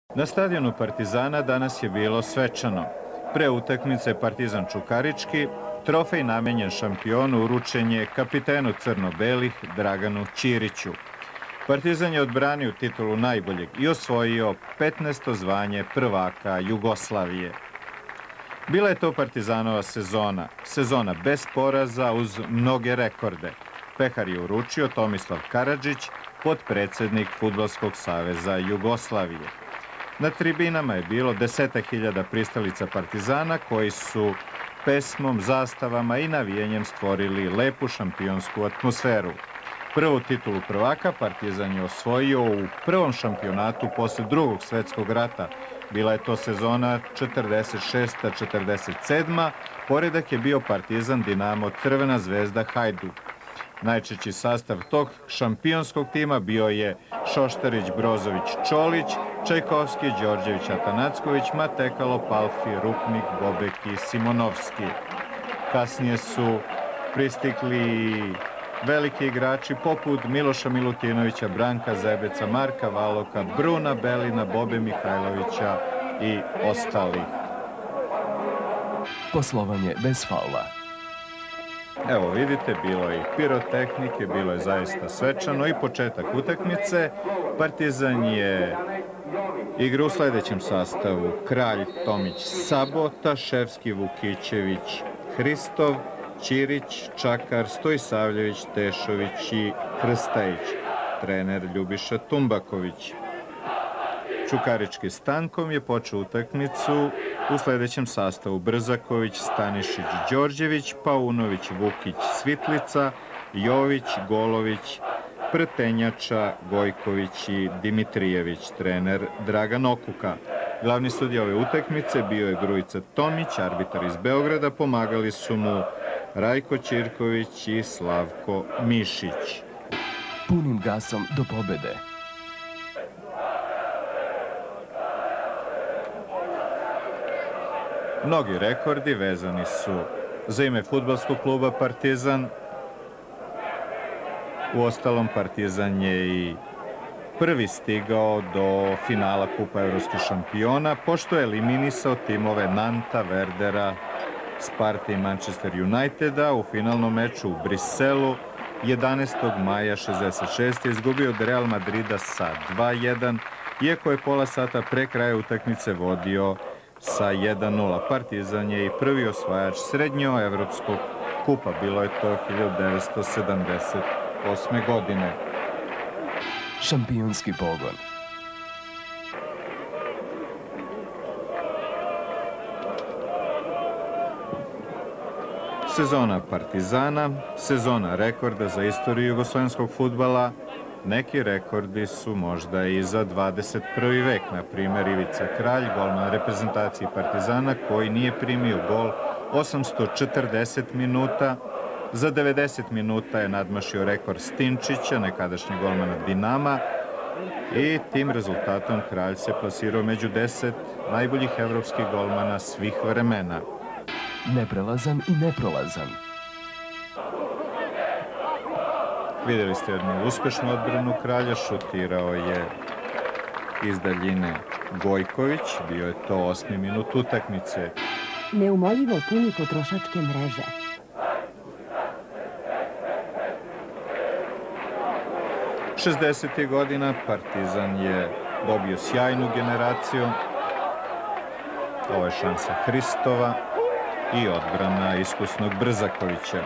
Na stadionu Partizana danas je bilo svečano. Pre utakmice Partizan Čukarički, trofej namenjen šampionu uručen je kapitenu crno-belih Draganu Ćiriću. Partizan je odbranio titulu najboljeg i osvojio 15. zvanje prvaka Jugoslavije. Bila je to Partizanova sezona, sezona bez poraza uz mnoge rekorde. Pehar je uručio Tomislav Karadžić, potpredsednik Fudbalskog saveza Jugoslavije. Na tribinama je bilo 10.000 pristalica Partizana koji su pesmom, zastavama i navijenjem stvorili lepu šampionsku atmosferu. Prvu titulu prvaka Partizan je osvojio u prvom šampionatu posle Drugog svetskog rata. Bila je to sezona 46-47. Poredak je bio Partizan, Dinamo, Crvena zvezda, Hajduk. Najčešći sastav tog šampionskog tima bio je Šoštarić, Brozović, Čolić, Čajkovski, Đorđević, Atanacković, Matekalo, Palfi, Rupnik, Bobek i Simonovski. Kasnije su pristigli veliki igrači poput Miloša Milutinovića, Branka Zebeca, Marka Valoka, Bruna Belina, Bobe Mihajlovića i ostalih. Poslovanje bez faula. Evo vidite, bilo je i pirotehnike, bilo je zaista svečano i početak utakmice. Partizan je igra u sledećem sastavu: Kralj, Tomić, Sabota, Ševski, Vukićević, Hristov, Ćirić, Čakar, Stojsavljević, Tešović i Krstajić. Trener Ljubiša Tumbaković. Čukarički Stankom je počeo utakmicu u sledećem sastavu: Brzaković, Stanišić, Đorđević, Paunović, Vukić, Svitlica, Jović, Golović, Prtenjača, Gojković i Dimitrijević. Trener Dragan Okuka. Glavni sudija ove utakmice bio je Grujica Tomić, arbitar iz Beograda. Pomagali su mu Rajko Ćirković i Slavko Mišić. Punim gasom do pobede. Mnogi rekordi vezani su za ime fudbalskog kluba Partizan. Uostalom, Partizan je i prvi stigao do finala Kupa evropskih šampiona, pošto je eliminisao timove Nanta, Verdera, Sparte i Manchester Uniteda. U finalnom meču u Briselu 11. maja 1966. izgubio od Real Madrida sa 2:1, iako je pola sata pre kraja utakmice vodio sa 1:0. Partizan je i prvi osvajač srednjoevropskog kupa. Bilo je to 1978. godine. Šampionski pogon. Sezona Partizana, sezona rekorda za istoriju jugoslovenskog fudbala. Neki rekordi su možda i za 21. vek, na primer Ivica Kralj, golman reprezentacije Partizana, koji nije primio gol 840 minuta. Za 90 minuta je nadmašio rekord Stinčića, nekadašnjeg golmana Dinama, i tim rezultatom Kralj se plasirao među 10 najboljih evropskih golmana svih vremena. Neprelazan i neprolazan. Videli ste jednu uspešnu odbranu Kralja, šutirao je iz daljine Gojković, bio je to 8. minut utakmice. Neumoljivo puni potrošačke mreže. Šezdesetih godina Partizan je dobio sjajnu generaciju. Ovo je šansa Hristova i odbrana iskusnog Brzakovića.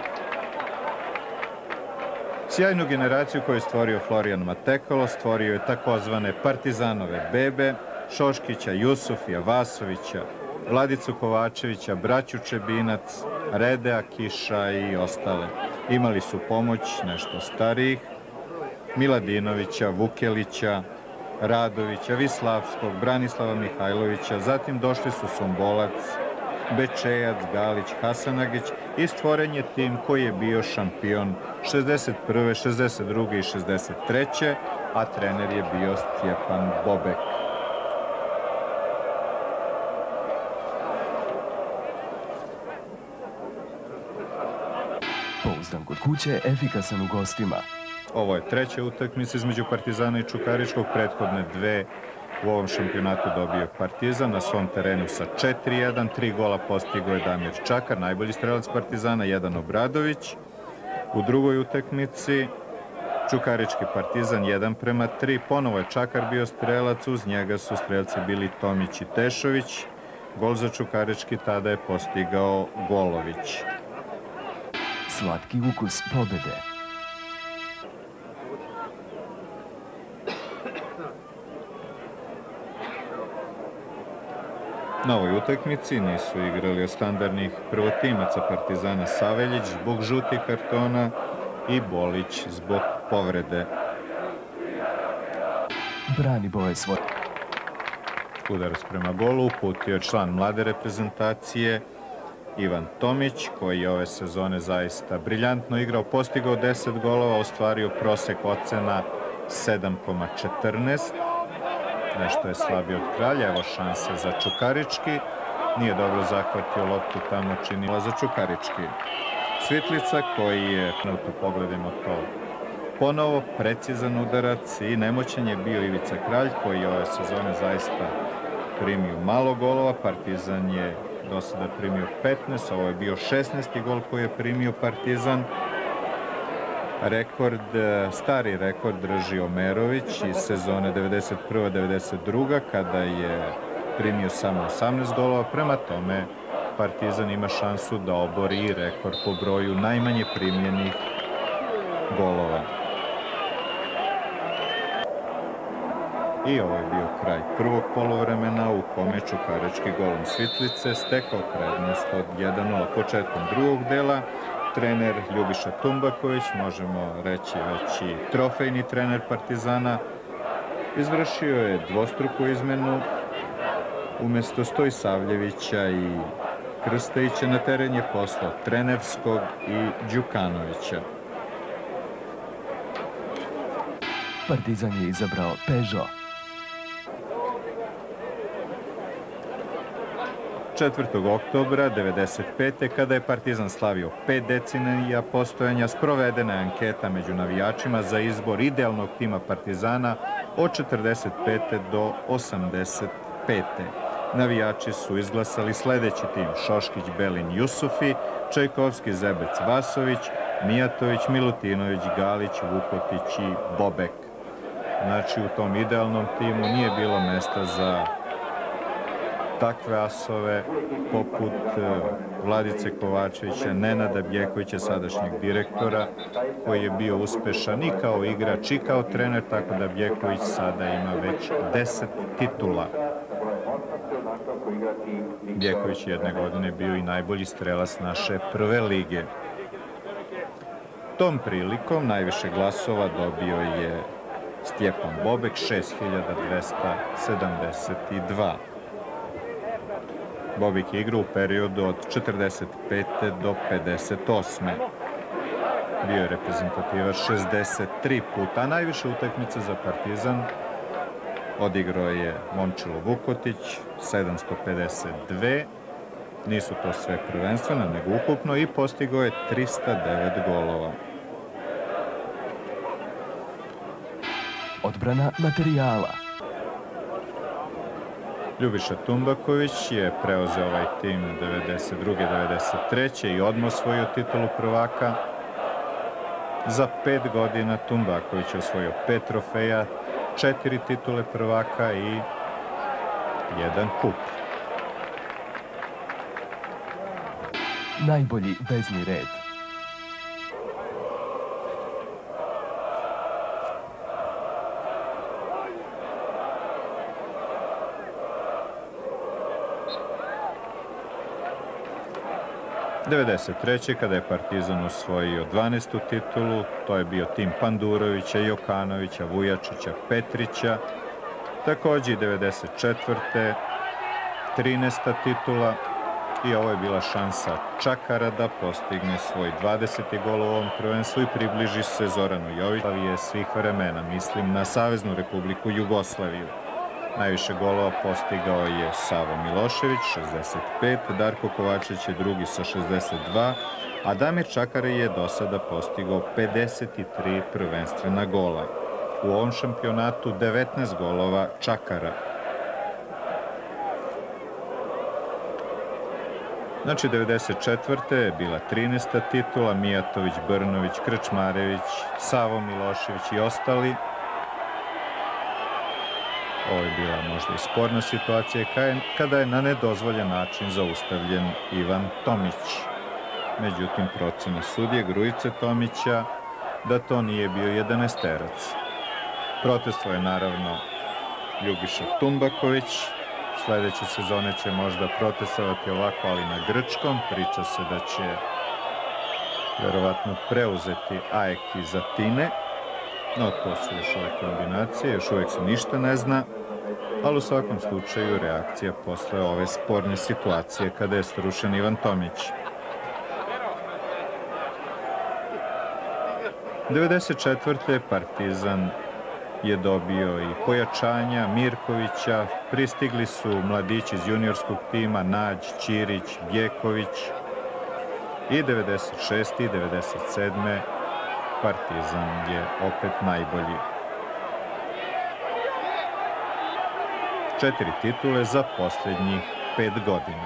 Sjajnu generaciju koju je stvorio Florijan Matekalo, stvorio je takozvane Partizanove bebe, Šoškića, Jusufija, Vasovića, Vladicu Kovačevića, braću Čebinac, Redea, Kiša i ostale. Imali su pomoć nešto starijih: Miladinovića, Vukelića, Radovića, Vislavskog, Branislava Mihajlovića. Zatim došli su Sombolac, Bečejac, Galić, Hasanagić i stvoren je tim koji je bio šampion 61., 62. i 63. a trener je bio Stjepan Bobek. Pouzdan kod kuće, efikasan u gostima. Ovo je treća utakmica između Partizana i Čukaričkog. Prethodne dve u ovom šampionatu dobio je Partizan na svom terenu sa 4-1. 3 gola postigao je Damir Čakar, najbolji strelac Partizana, jedan Obradović. U drugoj utakmici Čukarički Partizan 1:3. Ponovo je Čakar bio strelac, uz njega su strelci bili Tomić i Tešović. Gol za Čukarički tada je postigao Golović. Slatki ukus pobede. Na ovoj utakmici nisu igrali od standardnih prvotimaca Partizana Saveljić zbog žutih kartona i Bolić zbog povrede. Brani boje svoje. Udarac prema golu uputio je član mlade reprezentacije Ivan Tomić, koji je ove sezone zaista briljantno igrao, postigao 10 golova, ostvario prosek ocena 7,14. Nešto je slabije od Kralja, evo šanse za Čukarički. Nije dobro zahvatio loptu tamo, činila za Čukarički. Svitlica koji je, pogledajmo to, ponovo precizan udarac i nemoćan je bio Ivica Kralj, koji je ove sezone zaista primio malo golova. Partizan je do sada primio 15, ovo je bio 16. gol koji je primio Partizan. Stari rekord drži Omerović iz sezone 91-92, kada je primio samo 18 golova. Prema tome, Partizan ima šansu da obori rekord po broju najmanje primljenih golova. I ovo je bio kraj prvog poluvremena u kome Čukarički golom Svitlice stekao prednost od 1:0. Početkom drugog dela trener Ljubiša Tumbaković, možemo reći već i trofejni trener Partizana, izvršio je dvostruku izmenu. Umesto Stojsavljevića i Krstajića na teren je poslao Trenevskog i Đukanovića. Partizan je izabrao Peugeot. 4. oktobra 1995. kada je Partizan slavio 5 decenija postojanja, sprovedena je anketa među navijačima za izbor idealnog tima Partizana od 45. do 85. Navijači su izglasali sledeći tim: Šoškić, Belin, Jusufi, Čajkovski, Zebec, Vasović, Mijatović, Milutinović, Galić, Vukotić i Bobek. Znači, u tom idealnom timu nije bilo mesta za takve asove poput Vladice Kovačevića, Nenada Bjekovića, sadašnjeg direktora, koji je bio uspešan i kao igrač i kao trener, tako da Bjeković sada ima već 10 titula. Bjeković jedne godine bio i najbolji strelac naše prve lige. Tom prilikom najviše glasova dobio je Stjepan Bobek, 6272. Bobek je igrao u periodu od 45. do 58. Bio je reprezentativac 63 puta, a najviše utakmica za Partizan odigrao je Momčilo Vukotić, 752. Nisu to sve prvenstveno, nego ukupno, i postigao je 309 golova. Odbrana materijala. Ljubiša Tumbaković je preuzeo ovaj tim 92-93. i odmah osvojio titulu prvaka. Za 5 godina Tumbaković je osvojio 5 trofeja, 4 titule prvaka i 1 kup. Najbolji vezni red. '93. kada je Partizan osvojio 12. titulu, to je bio tim Pandurovića, Jokanovića, Vujačića, Petrića. Takođe i '94. 13. titula, i ovo je bila šansa Čakara da postigne svoj 20. gol u ovom prvenstvu i približi se Zoranu Joviću svih vremena, mislim na Saveznu Republiku Jugoslaviju. Najviše golova postigao je Savo Milošević, 65, Darko Kovačević je drugi sa 62, a Damir Čakar je do sada postigao 53 prvenstvena gola. U ovom šampionatu 19 golova Čakara. Znači, 94. je bila 13. titula, Mijatović, Brnović, Krčmarević, Savo Milošević i ostali. Ovo je bila možda i sporna situacija kada je na nedozvoljen način zaustavljen Ivan Tomić. Međutim, procena sudije Grujice Tomića da to nije bio 11-terac. Protestvuje naravno Ljubiša Tumbaković. Sledeće sezone će možda protestovati ovako, ali na grčkom. Priča se da će verovatno preuzeti AEK iz Atine. No, to su još ove kombinacije, još uvek se ništa ne zna. Ali u svakom slučaju reakcija posle ove sporne situacije kada je srušen Ivan Tomić. 94. Partizan je dobio i pojačanja Mirkovića, pristigli su mladići iz juniorskog tima Nađ, Ćirić, Bjeković i 96. i 97. Partizan je opet najbolji. 4 titule za posljednjih 5 godina.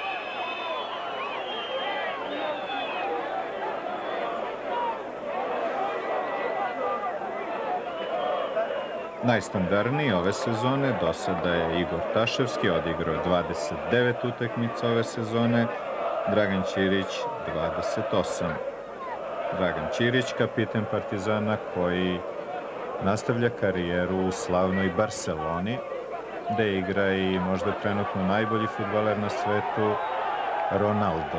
Najstandardniji ove sezone do sada je Igor Taševski, odigrao 29 utakmica ove sezone, Dragan Ćirić 28. Dragan Ćirić, kapiten Partizana, koji nastavlja karijeru u slavnoj Barseloni, gde igra i možda trenutno najbolji fudbaler na svetu, Ronaldo.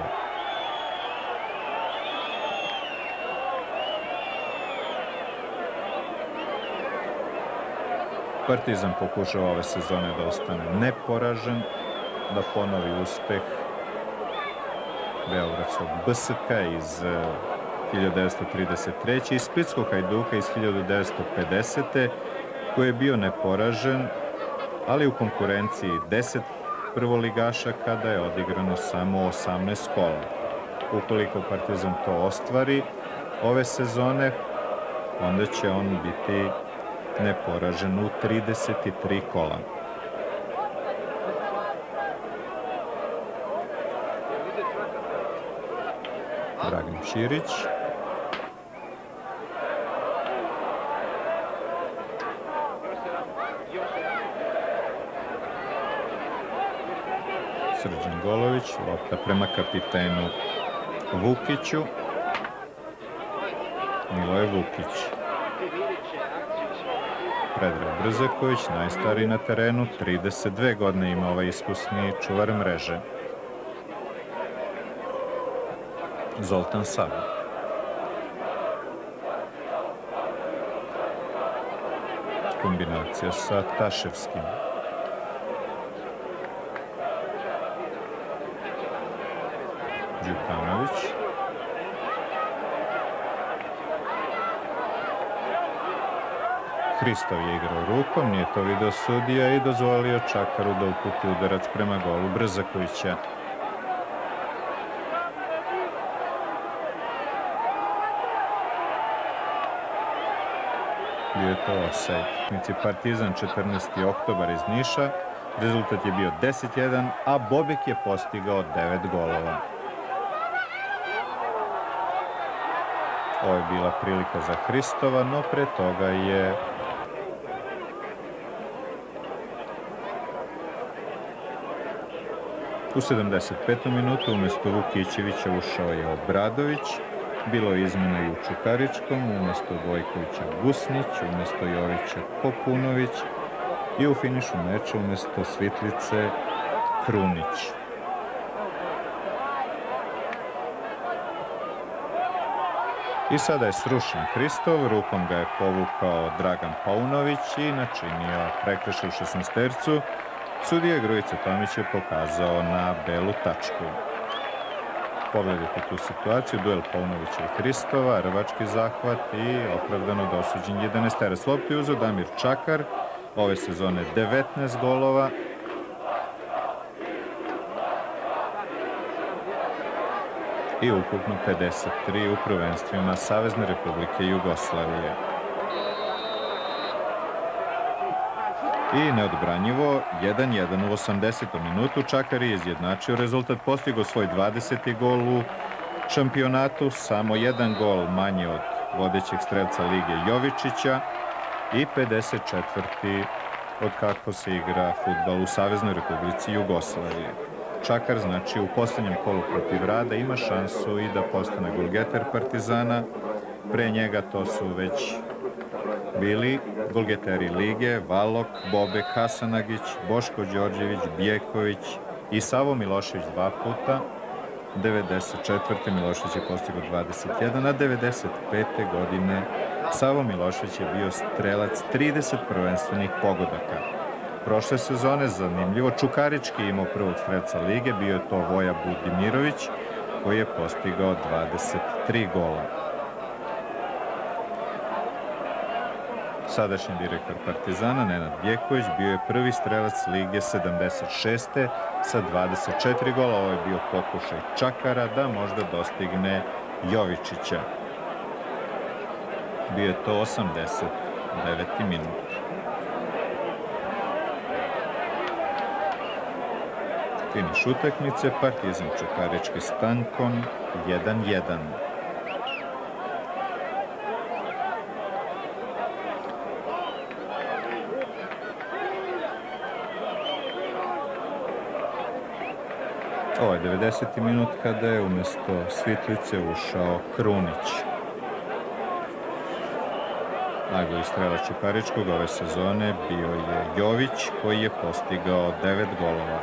Partizan pokušava ove sezone da ostane neporažen, da ponovi uspeh beogradskog BSK iz 1933. i splitskog Hajduka iz 1950. koji je bio neporažen, ali u konkurenciji 10 prvoligaša kada je odigrano samo 18 kola. Ukoliko Partizan to ostvari ove sezone, onda će on biti neporažen u 33 kola. Dragan Ćirić. Srđan Golović, lopta prema kapitenu Vukiću. Miloje Vukić. Predrag Brzaković, najstariji na terenu, 32 godine ima ovaj iskusni čuvar mreže. Zoltan Sabo. Kombinacija sa Taševskim. Đukanović. Hristov je igrao rukom, nije to video sudija i dozvolio Čakaru da uputi udarac prema golu Brzakovića. Bio je to ofsajd. Partizan 14. oktobar iz Niša. Rezultat je bio 10-1, a Bobek je postigao 9 golova. Ovo je bila prilika za Hristova, no pre toga je u 75. minutu umjesto Vukićevića ušao je Obradović. Bilo je izmena i u Čukaričkom, umjesto Gojkovića Gusnić, umjesto Jovića Popunović i u finišu meča umjesto Svitlice Krunić. I sada je srušen Hristov, rukom ga je povukao Dragan Paunović i načinio prekršaj u 16-tercu. Sudija Grujica Tomić je pokazao na belu tačku. Pogledajte tu situaciju, duel Paunovića i Hristova, rvački zahvat i opravdano dosuđen 11-terac. Loptu je uzeo Damir Čakar, ove sezone 19 golova. I ukupno 53 u prvenstvima Savezne Republike Jugoslavije. I neodbranjivo, 1-1 u 80. minutu. Čakar je izjednačio rezultat, postigao svoj 20. gol u šampionatu, samo jedan gol manje od vodećeg strelca lige Jovičića i 54. od kako se igra fudbal u Saveznoj Republici Jugoslavije. Čakar, znači, u posljednjem kolu protiv Rada ima šansu i da postane golgeter Partizana. Pre njega to su već bili golgeteri lige Valok, Bobek, Hasanagić, Boško Đorđević, Bjeković i Savo Milošević 2 puta. 94. Milošević je postigao 21, a 95. godine Savo Milošević je bio strelac 30 prvenstvenih pogodaka. Prošle sezone, zanimljivo, Čukarički je imao prvog strelca lige, bio je to Voja Budimirović, koji je postigao 23 gola. Sadašnji direktor Partizana, Nenad Bjeković, bio je prvi strelac lige 76. sa 24 gola. Ovo je bio pokušaj Čakara da možda dostigne Jovičića. Bio je to 89. minut. Finiš utakmice, Partizan Čukarički s Tankom 1-1. Ovo je 90. minut kada je umjesto Svitlice ušao Krunić. Najbolji strelac Čukaričkog ove sezone bio je Jović, koji je postigao 9 golova.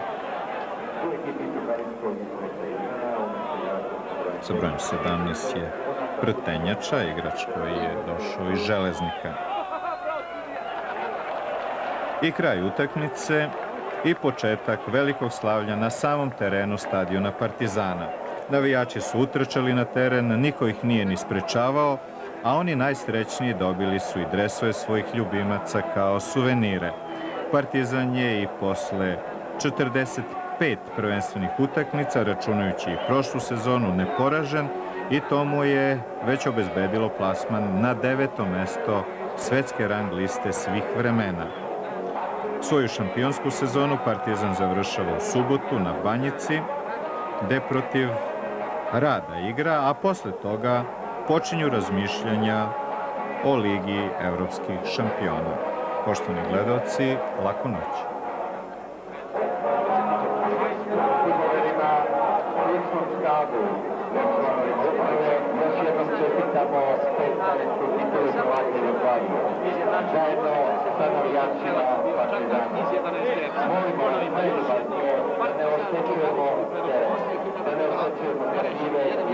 Sa brojem 17 je Prtenjača, igrač koji je došao iz Železnika. I kraj utakmice i početak velikog slavlja na samom terenu stadiona Partizana. Navijači su utrčali na teren, niko ih nije ni sprečavao, a oni najsrećniji dobili su i dresove svojih ljubimaca kao suvenire. Partizan je i posle 45 prvenstvenih utakmica, računajući i prošlu sezonu, neporažen i to mu je već obezbedilo plasman na 9. mesto svetske rang liste svih vremena. Svoju šampionsku sezonu Partizan završava u subotu na Banjici, gde protiv Rada igra, a posle toga počinju razmišljanja o Ligi evropskih šampiona. Poštovani gledalci, laku noć. Zajedno sa navijačima Partizana. Molimo najvažnije da ne oštećujemo teren, da ne oštećujemo motive